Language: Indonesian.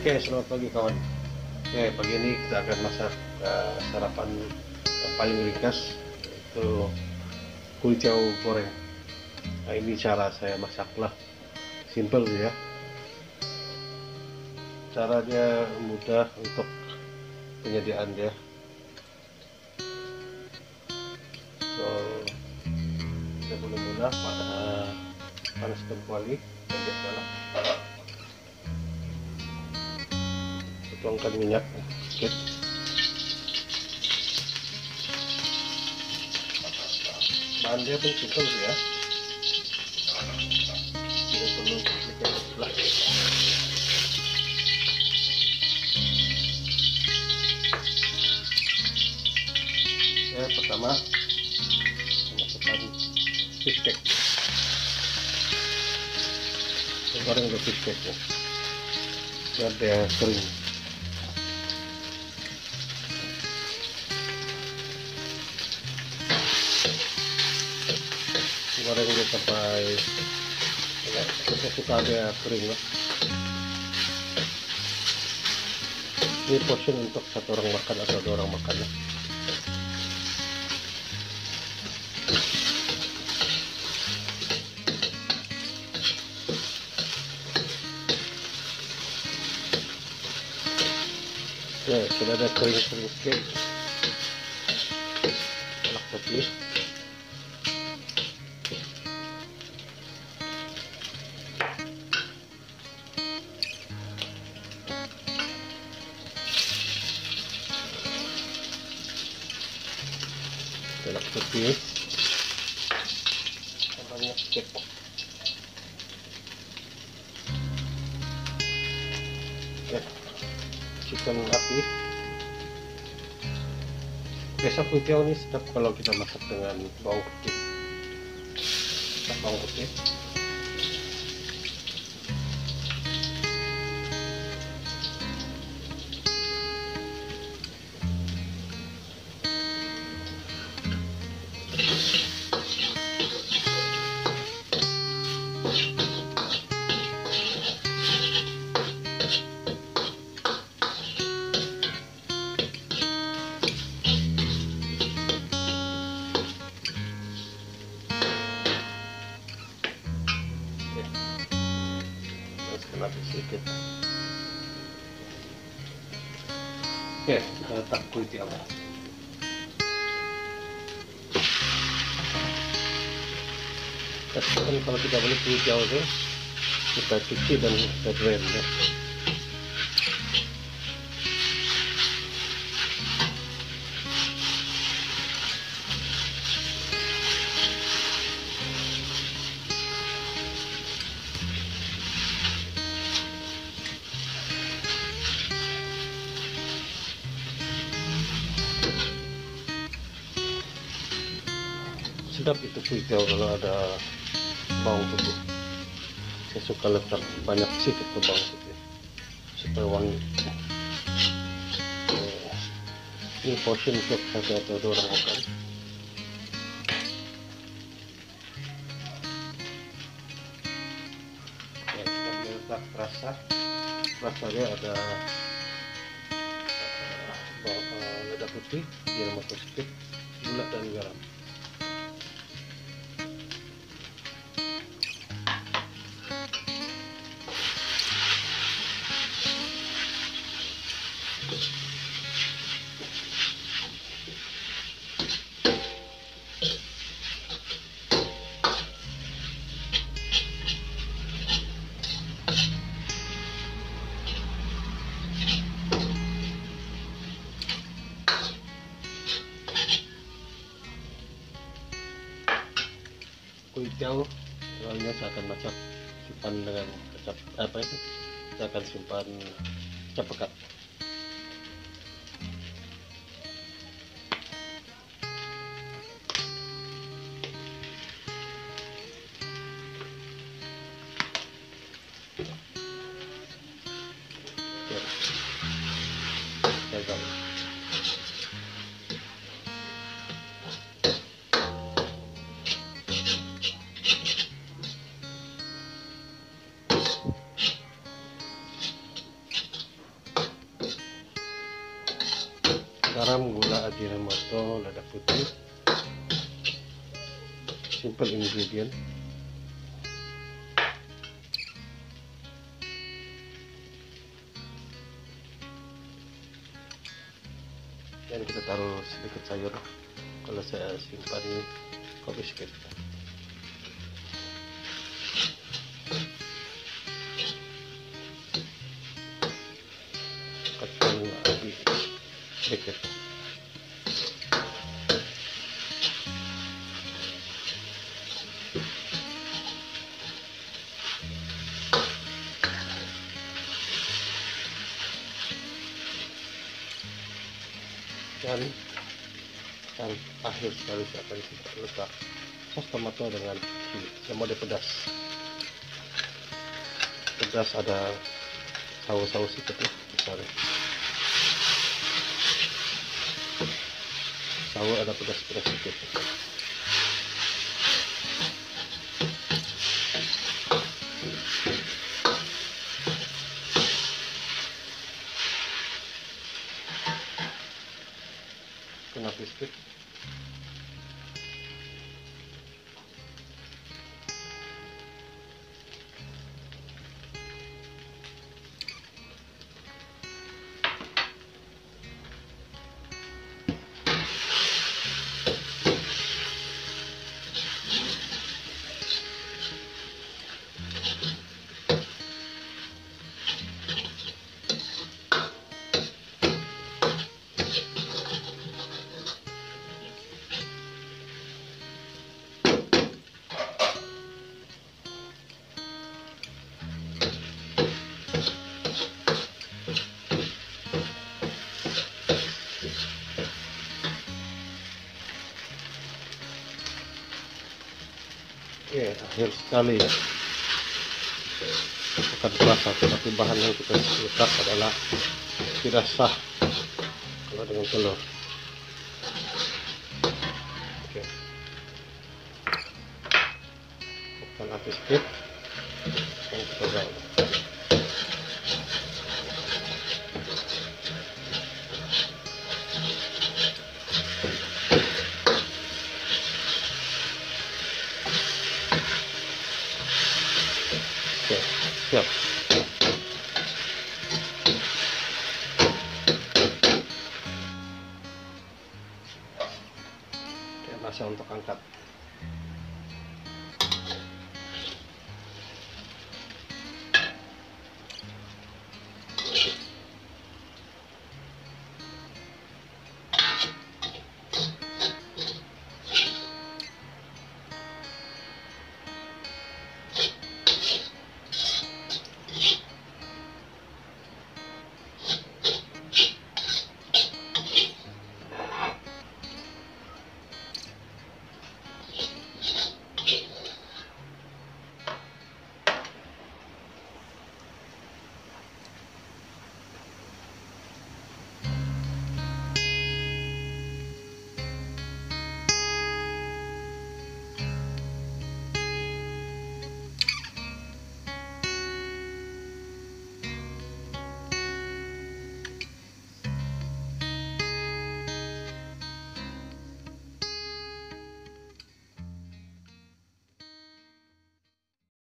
Oke, selamat pagi kawan. Oke, pagi ini kita akan masak sarapan yang paling ringkas, yaitu kueh teow goreng. Nah, ini cara saya masaklah, simple ya. Caranya mudah untuk penyediaannya. So, kita mula-mula panaskan kuali dan biasalah. Tuangkan minyak sedikit. Bahan dia pun simple ya, tidak perlu komplikated lah. Ya, pertama masukkan fish cake. Goreng ke fish cake ya, biar dia kering. Goreng dulu sampai saya suka dia kering lah. Ini portion untuk satu orang makan atau dua orang makan ya. Oke, sudah ada kering sedikit. Enak lagi. Enak seperti banyak sedikit. Oke, chicken api. Biasa kueh teow ini sedap kalau kita masak dengan bawang putih. Bawang putih. Lagi sedikit. Oke, kita letak kueh teow. Kan kalau kita beli kueh teow itu kita cuci dan kita drain ya. Sedap itu kueh teow kalau ada bawang putih. Saya suka letak banyak sedikit ke bawang putih supaya wangi. Ini portion untuk satu atau dua orang makan. Ya, kita letak rasanya ada lada putih, garam atau sedikit, gula dan garam. Kueh teow awalnya saya akan masak simpan dengan kecap saya akan simpan kecap pekat. garam, gula, ajinomoto, lada putih, simple ingredient. Dan kita taruh sedikit sayur. Kalau saya simpan kopi biskuit. Kacang lagi sedikit. Dan akhir sekali saya akan kita letak sos tomato dengan chili. Saya mode pedas. Pedas ada saus-saus sedikit ya, misalnya. Saus ada pedas-pedas sedikit. Kena biskuit. Ya, akhir sekali ya. Bukan terasa, tapi bahan yang kita letak adalah tidak sah kalau dengan telur. Oke, bukan api sedikit yang kita gaul. Oke, siap. Oke, masa untuk angkat.